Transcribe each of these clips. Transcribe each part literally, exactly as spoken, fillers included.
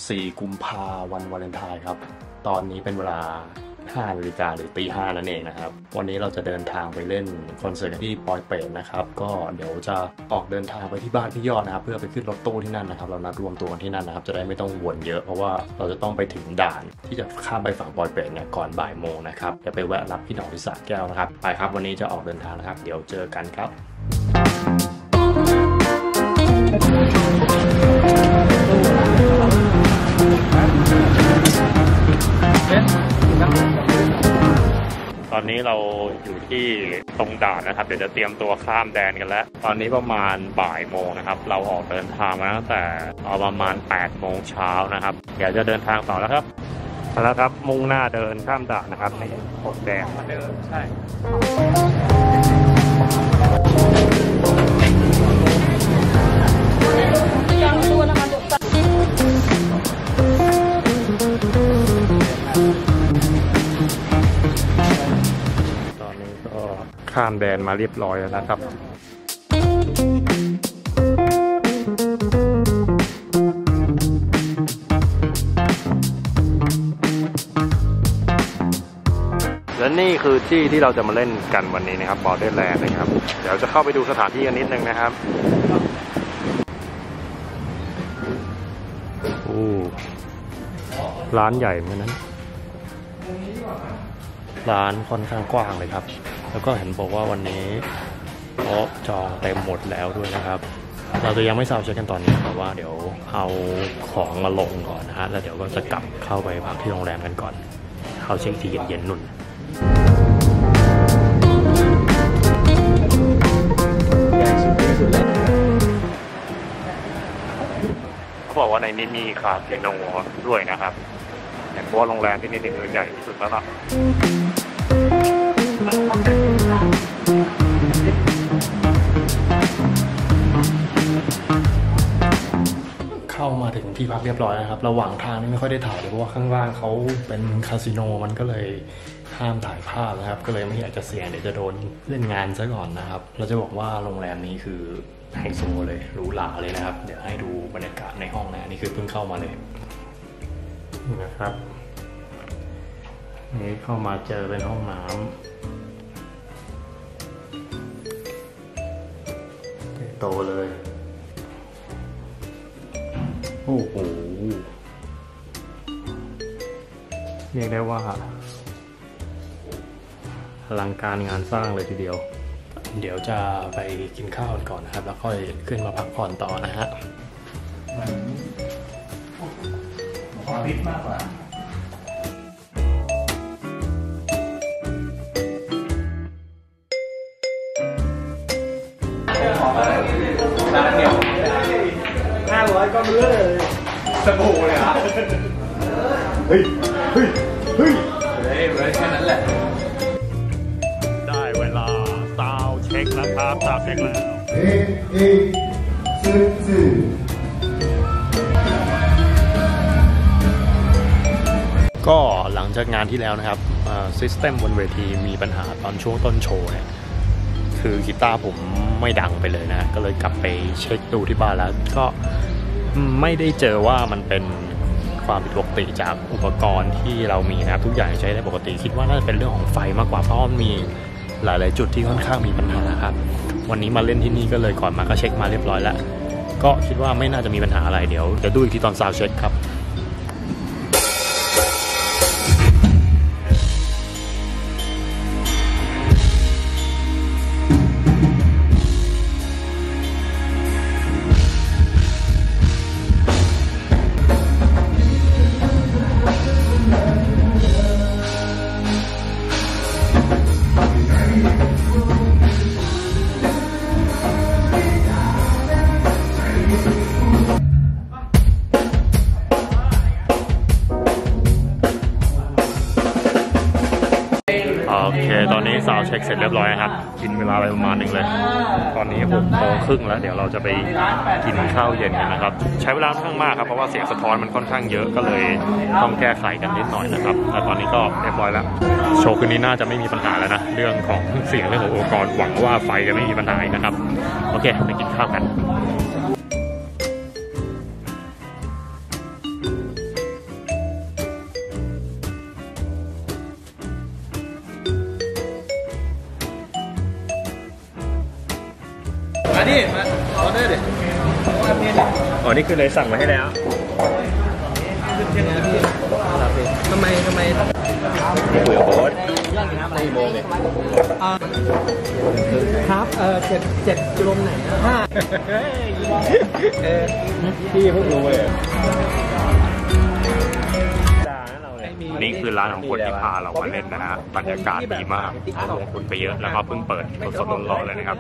สี่กุมภาวันวาเลนไทน์ครับตอนนี้เป็นเวลาห้านาฬิกาหรือตีห้านั่นเองนะครับวันนี้เราจะเดินทางไปเล่นคอนเสิร์ตที่ปอยเปตนะครับก็เดี๋ยวจะออกเดินทางไปที่บ้านพี่ยอดนะครับเพื่อไปขึ้นรถตู้ที่นั่นนะครับเรานัดรวมตัวกันที่นั่นนะครับจะได้ไม่ต้องวนเยอะเพราะว่าเราจะต้องไปถึงด่านที่จะข้ามไปฝั่งปอยเปตเนี่ยก่อนบ่ายโมงนะครับจะไปแวะรับพี่หน่องที่สระแก้วนะครับไปครับวันนี้จะออกเดินทางนะครับเดี๋ยวเจอกันครับตอนนี้เราอยู่ที่ตรงด่านนะครับเดี๋ยวจะเตรียมตัวข้ามแดนกันแล้วตอนนี้ประมาณบ่ายโมงนะครับเราออกเดินทางมาตั้งแต่เอาประมาณแปดโมงเช้านะครับเดี๋ยวจะเดินทางต่อแล้วครับแล้วครับมุ่งหน้าเดินข้ามด่านนะครับในหกแดนเดินใช่ยังตัวนะคะข้ามแดนมาเรียบร้อยแล้วนะครับและนี่คือที่ที่เราจะมาเล่นกันวันนี้นะครับบอร์เดอร์แลนด์นะครับเดี๋ยวจะเข้าไปดูสถานที่กันนิดนึงนะครับโอ้ร้านใหญ่เหมือนกันนั้นร้านค่อนข้างกว้างเลยครับแล้วก็เห็นบอกว่าวันนี้โต๊ะจองเต็มหมดแล้วด้วยนะครับเราจะยังไม่ทราบเช็คกันตอนนี้เพราะว่าเดี๋ยวเอาของมาลงก่อนนะฮะแล้วเดี๋ยวก็จะกลับเข้าไปพักที่โรงแรมกันก่อนเข้าเช็คทีเย็นๆนุ่นเขาบอกว่าในนี้มีคาสิโนด้วยนะครับเห็นว่าโรงแรมที่นี่คือใหญ่ที่สุดแล้วล่ะเข้ามาถึงที่พักเรียบร้อยนะครับระหว่างทางนี่ไม่ค่อยได้ถ่ายเลยเพราะว่าข้างล่างเขาเป็นคาสิโนมันก็เลยห้ามถ่ายภาพนะครับก็เลยไม่อยากจะเสี่ยงเดี๋ยวจะโดนเล่นงานซะก่อนนะครับเราจะบอกว่าโรงแรมนี้คือไฮโซเลยหรูหราเลยนะครับเดี๋ยวให้ดูบรรยากาศในห้องนะนี่คือเพิ่งเข้ามาเลยนะครับนี่เข้ามาเจอเป็นห้องน้ำโตเลยโอ้โหเรียกได้ว่าอลังการงานสร้างเลยทีเดียวเดี๋ยวจะไปกินข้าวก่อนนะครับแล้วค่อยขึ้นมาพักผ่อนต่อนะฮะความริบมากกว่าห้าร้อยก็เบื่อเลยสบู่เลยครับเฮ้ยเฮ้ยเฮ้ยเฮ้ยเลยแค่นั้นแหละได้เวลาซาวเช็คแล้วครับซาวเช็คแล้วเฮ้ยเฮ้ยซื่อซื่อก็หลังจากงานที่แล้วนะครับซิสเต็มบนเวทีมีปัญหาตอนช่วงต้นโชว์เนี่ยคือกีตาร์ผมไม่ดังไปเลยนะก็เลยกลับไปเช็คดูที่บ้านแล้วก็ไม่ได้เจอว่ามันเป็นความผิดปกติจากอุปกรณ์ที่เรามีนะครับทุกอย่างใช้ได้ปกติคิดว่าน่าจะเป็นเรื่องของไฟมากกว่าเพราะมันมีหลายๆจุดที่ค่อนข้างมีปัญหาครับวันนี้มาเล่นที่นี่ก็เลยก่อนมาก็เช็คมาเรียบร้อยแล้วก็คิดว่าไม่น่าจะมีปัญหาอะไรเดี๋ยวเดี๋ยวดูอีกทีตอนซาวด์เช็คครับโอเคตอนนี้ซาวด์เช็คเสร็จเรียบร้อยครับกินเวลาไปประมาณนึงเลยตอนนี้หกโมงครึ่งแล้วเดี๋ยวเราจะไปกินข้าวเย็นกันนะครับใช้เวลาค่อนข้างมากครับเพราะว่าเสียงสะท้อนมันค่อนข้างเยอะก็เลยต้องแก้ไขกันนิดหน่อยนะครับแต่ตอนนี้ก็เรียบร้อยแล้วโชว์คืนนี้น่าจะไม่มีปัญหาแล้วนะเรื่องของเสียงเรื่องของอุปกรณ์หวังว่าไฟจะไม่มีปัญหานะครับโอเคไปกินข้าวกันนี่คือเลยสั่งมาให้แล้วทำไมทำไมคุยกับโบ๊ทสี่โมงเลยครับเออเจ็ดเจ็ดลมไหนห้าเออพี่เพิ่งรู้เลยนี่คือร้านของคนที่พาเรามาเล่นนะฮะบรรยากาศดีมากลงทุนไปเยอะแล้วก็เพิ่งเปิดสดๆร้อนๆเลยนะครับ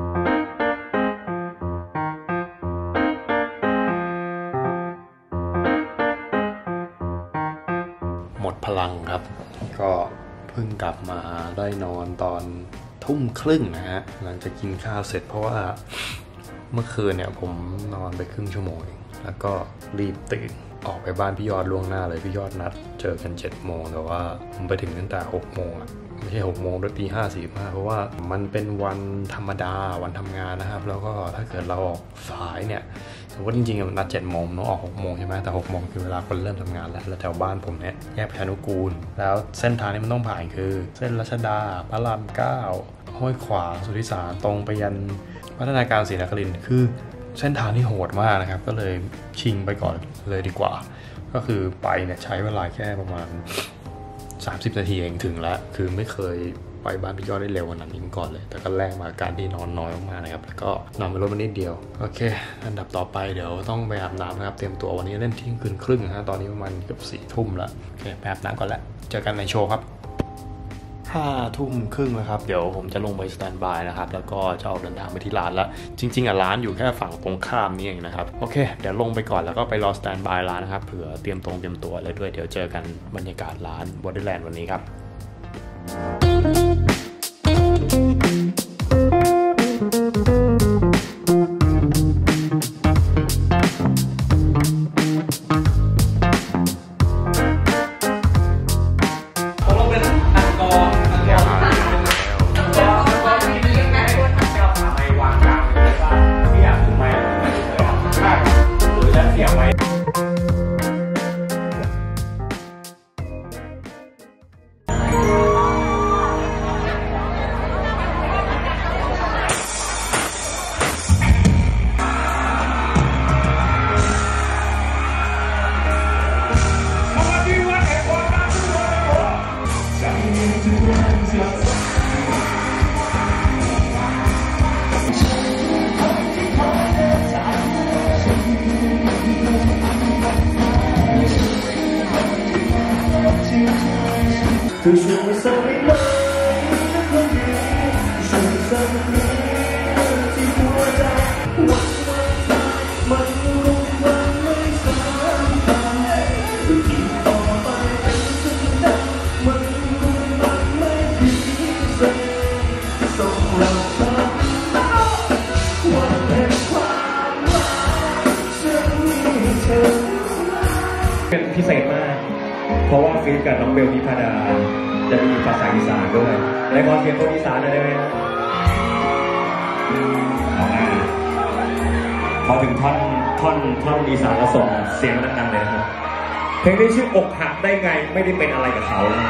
หมดพลังครับก็เพิ่งกลับมาได้นอนตอนทุ่มครึ่งนะฮะหลังจากกินข้าวเสร็จเพราะว่าเมื่อคืนเนี่ยผมนอนไปครึ่งชั่วโมงแล้วก็รีบตื่นออกไปบ้านพี่ยอดล่วงหน้าเลยพี่ยอดนัดเจอกันเจ็ดโมงแต่ว่าผมไปถึงตั้งแต่หกโมงอ่ะไม่ใช่หกโมงด้วยตีห้าสี่ห้าเพราะว่ามันเป็นวันธรรมดาวันทำงานนะครับแล้วก็ถ้าเกิดเราออกสายเนี่ยสมมติจริงๆมันนัดเจ็ดโมงต้องออกหกโมงใช่ไหมแต่หกโมงคือเวลาคนเริ่มทำงานแล้วแล้วแถวบ้านผมเนี่ยแยกประชานุกูลแล้วเส้นทางที่มันต้องผ่านคือเส้นรัชดาพระรามเก้าห้วยขวางสุทธิสารตรงไปยันพัฒนาการศรีนครินทร์คือเส้นทางที่โหดมากนะครับก็เลยชิงไปก่อนเลยดีกว่าก็คือไปเนี่ยใช้เวลาแค่ประมาณสามสิบนาทีเองถึงแล้วคือไม่เคยไปบ้านพี่ยอดได้เร็วขนาดนี้ก่อนเลยแต่ก็แลกมาการที่นอนน้อยมากๆนะครับแล้วก็นอนไปรถมานิดเดียวโอเคอันดับต่อไปเดี๋ยวต้องไปอาบน้ำนะครับเตรียมตัววันนี้เล่นทิ้งคืนครึ่งนะตอนนี้ประมาณเกือบสี่ทุ่มแล้วโอเคไปอาบน้ำก่อนแล้วเจอกันในโชว์ครับห้าทุ่มครึ่งแล้วครับเดี๋ยวผมจะลงไปสแตนด์บายนะครับแล้วก็จะออกเดินทางไปที่ร้านแล้วจริงๆอ่ะร้านอยู่แค่ฝั่งตรงข้ามนี่เองนะครับโอเคเดี๋ยวลงไปก่อนแล้วก็ไปรอสแตนด์บายร้านนะครับเผื่อเตรียมตรงเตรียมตัวอะไรด้วยเดี๋ยวเจอกันบรรยากาศร้านบอดี้แลนด์วันนี้ครับคือช่วยสักนิดหน่อยสักคนเดียวช่วยสักนิดที่หัวใจวันวันมันคงวันไม่สำคัญอีกต่อไปเป็นสิ่งใดมันคงมันไม่พิเศษส่งเราทำวันแห่งความรักฉันมีเธอเป็นพิเศษมากเพราะว่าฟีดกับน้องเบลนิพาดาจะมีภาษาอีสานด้วยในความเสียงคนอีสานได้ไหมเอามาพอถึงท่อนท่อนท่อนอีสานแล้วส่งเสียงดังๆเลยนะครับเพลงนี้ชื่ออกหักได้ไงไม่ได้เป็นอะไรกับเขาเลย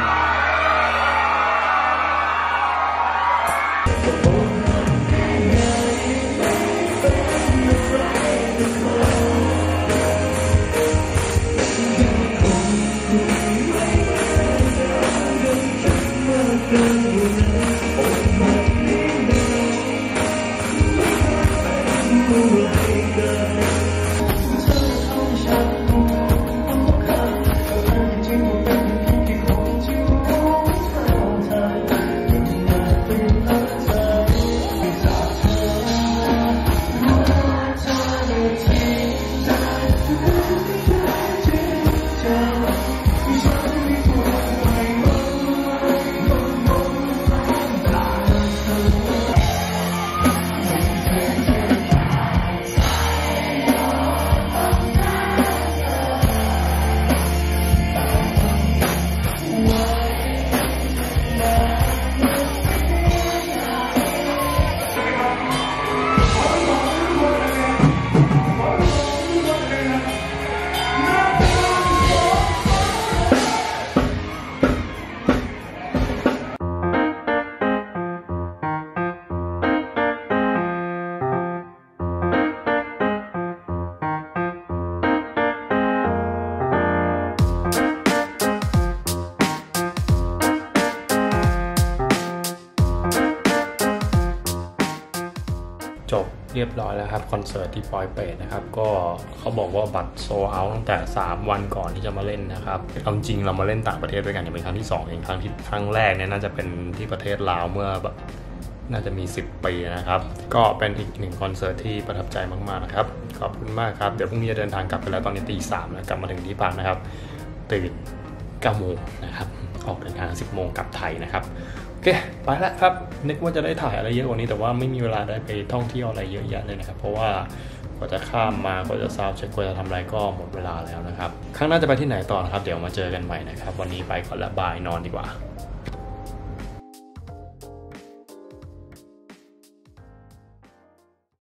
เรียบร้อยแล้วครับคอนเสิร์ตที่ปอยเปตนะครับก็เขาบอกว่าบัตรโซลด์เอาท์ตั้งแต่สามวันก่อนที่จะมาเล่นนะครับเอาจริงเรามาเล่นต่างประเทศด้วยกันอย่างเป็นครั้งที่สองเองครั้งที่ครั้งแรกเนี่ยน่าจะเป็นที่ประเทศลาวเมื่อแบบน่าจะมีสิบปีนะครับก็เป็นอีกหนึ่งคอนเสิร์ตที่ประทับใจมากๆนะครับขอบคุณมากครับเดี๋ยวพรุ่งนี้จะเดินทางกลับไปแล้วตอนนี้ตีสามแล้วกลับมาถึงที่พักนะครับตื่นเก้าโมงนะครับออกเดินทางสิบโมงกลับไทยนะครับโอเคไปแล้วครับนึกว่าจะได้ถ่ายอะไรเยอะกว่านี้แต่ว่าไม่มีเวลาได้ไปท่องเที่ยวอะไรเยอะแยะเลยนะครับเพราะว่ากว่าจะข้ามมากว่าจะซาวด์เช็คกว่าจะทำอะไรก็หมดเวลาแล้วนะครับครั้งหน้าจะไปที่ไหนต่อนะครับเดี๋ยวมาเจอกันใหม่นะครับวันนี้ไปก่อนละบายนอนดีกว่า